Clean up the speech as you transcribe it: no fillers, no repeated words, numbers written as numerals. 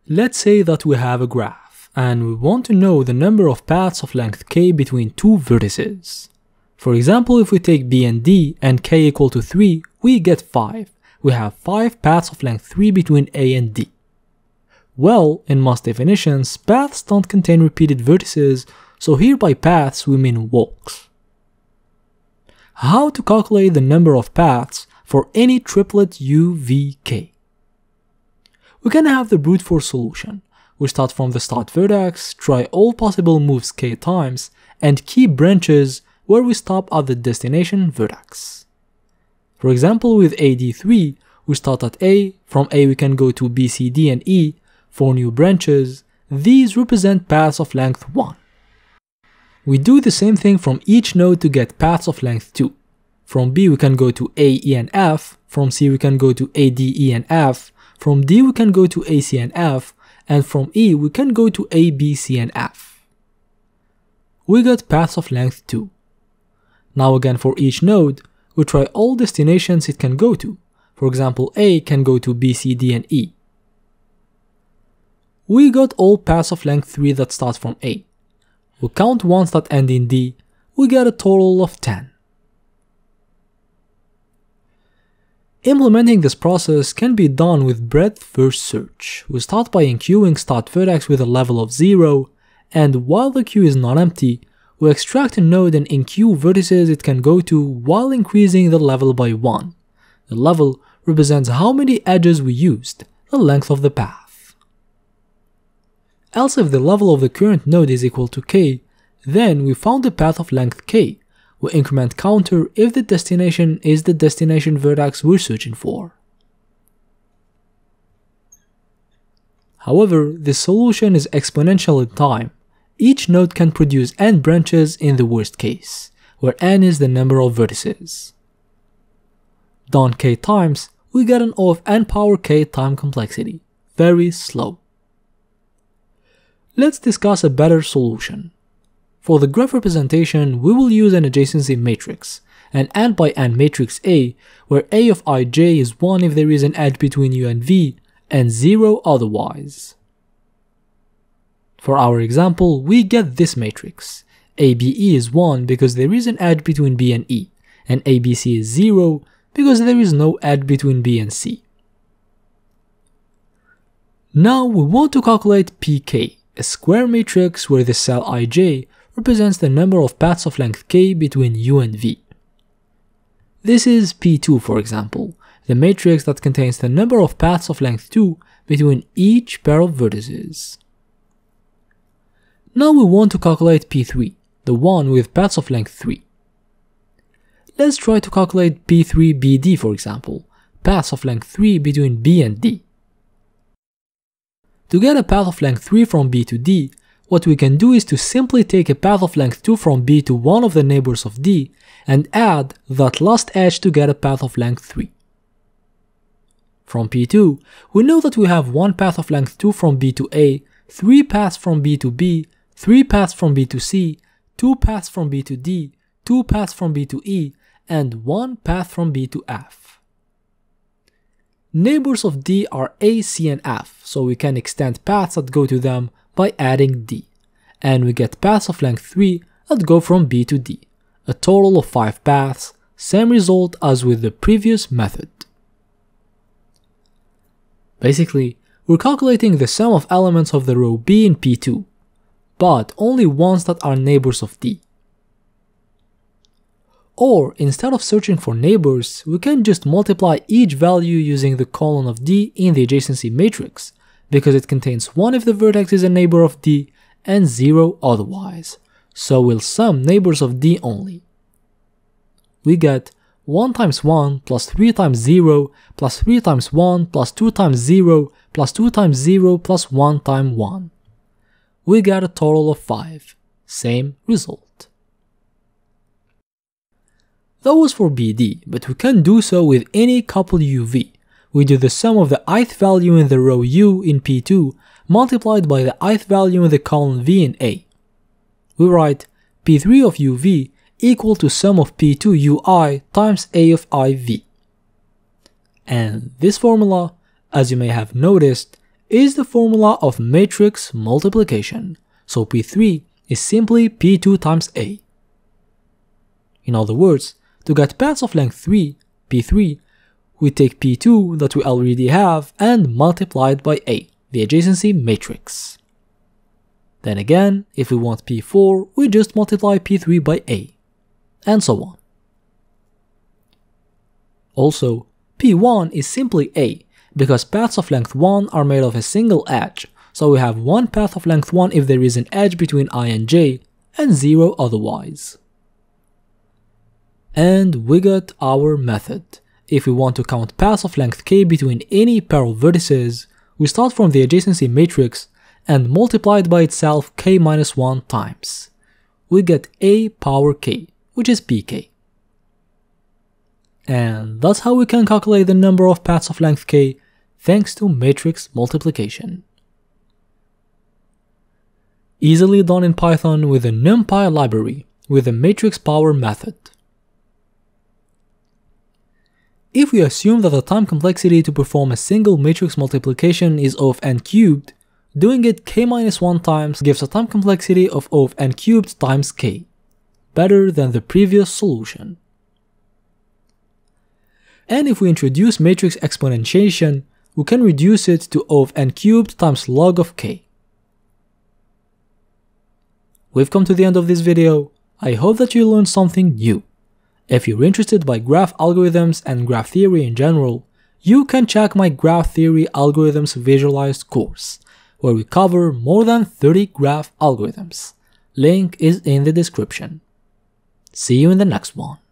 Let's say that we have a graph, and we want to know the number of paths of length k between two vertices. For example, if we take B and D and k equal to 3, we get 5. We have 5 paths of length 3 between A and D. Well, in most definitions, paths don't contain repeated vertices, so here by paths we mean walks. How to calculate the number of paths for any triplet U, V, K? We can have the brute force solution. We start from the start vertex, try all possible moves k times, and keep branches where we stop at the destination vertex. For example, with AD3, we start at A, from A we can go to B, C, D, and E, 4 new branches. These represent paths of length 1. We do the same thing from each node to get paths of length 2. From B we can go to A, E, and F, from C we can go to A, D, E, and F, from D we can go to A, C, and F, and from E we can go to A, B, C, and F. We got paths of length 2. Now again for each node, we try all destinations it can go to. For example, A can go to B, C, D, and E. We got all paths of length 3 that start from A. We count ones that end in D, we get a total of 10. Implementing this process can be done with breadth first search. We start by enqueuing start vertex with a level of 0, and while the queue is not empty, we extract a node and enqueue vertices it can go to while increasing the level by 1. The level represents how many edges we used, the length of the path. Else if the level of the current node is equal to k, then we found a path of length k. We increment counter if the destination is the destination vertex we're searching for. However, this solution is exponential in time. Each node can produce n branches in the worst case, where n is the number of vertices. Done k times, we get an O of n power k time complexity. Very slow. Let's discuss a better solution. For the graph representation, we will use an adjacency matrix, an n by n matrix A, where A of ij is 1 if there is an edge between U and V, and 0 otherwise. For our example, we get this matrix. ABE is 1 because there is an edge between B and E, and ABC is 0 because there is no edge between B and C. Now we want to calculate pk, a square matrix where the cell ij represents the number of paths of length k between U and V. This is P2 for example, the matrix that contains the number of paths of length 2 between each pair of vertices. Now we want to calculate P3, the one with paths of length 3. Let's try to calculate P3BD for example, paths of length 3 between B and D. To get a path of length 3 from B to D, what we can do is to simply take a path of length 2 from B to one of the neighbors of D and add that last edge to get a path of length 3. From P2, we know that we have one path of length 2 from B to A, 3 paths from B to B, 3 paths from B to C, 2 paths from B to D, 2 paths from B to E, and 1 path from B to F. Neighbors of D are A, C, and F, so we can extend paths that go to them by adding D, and we get paths of length 3 that go from B to D, a total of 5 paths, same result as with the previous method. Basically, we're calculating the sum of elements of the row B in P2, but only ones that are neighbors of D. Or, instead of searching for neighbors, we can just multiply each value using the colon of D in the adjacency matrix, because it contains 1 if the vertex is a neighbor of D and 0 otherwise, so we'll sum neighbors of D only. We get 1 times 1 plus 3 times 0 plus 3 times 1 plus 2 times 0 plus 2 times 0 plus 1 times 1. We get a total of 5, same result. That was for BD, but we can do so with any coupled UV. We do the sum of the ith value in the row U in P2 multiplied by the ith value in the column V in A. We write P3 of UV equal to sum of P2 UI times A of IV. And this formula, as you may have noticed, is the formula of matrix multiplication, so P3 is simply P2 times A. In other words, to get paths of length 3, P3, we take P2 that we already have and multiply it by A, the adjacency matrix. Then again, if we want P4, we just multiply P3 by A, and so on. Also, P1 is simply A, because paths of length 1 are made of a single edge, so we have one path of length 1 if there is an edge between I and j, and 0 otherwise. And we got our method. If we want to count paths of length k between any pair of vertices, we start from the adjacency matrix and multiply it by itself k minus 1 times. We get a power k, which is pk. And that's how we can calculate the number of paths of length k thanks to matrix multiplication. Easily done in Python with the NumPy library with the matrix power method. If we assume that the time complexity to perform a single matrix multiplication is O of n cubed, doing it k-1 times gives a time complexity of O of n cubed times k, better than the previous solution. And if we introduce matrix exponentiation, we can reduce it to O of n cubed times log of k. We've come to the end of this video. I hope that you learned something new. If you're interested by graph algorithms and graph theory in general, you can check my Graph Theory Algorithms Visualized course, where we cover more than 30 graph algorithms. Link is in the description. See you in the next one.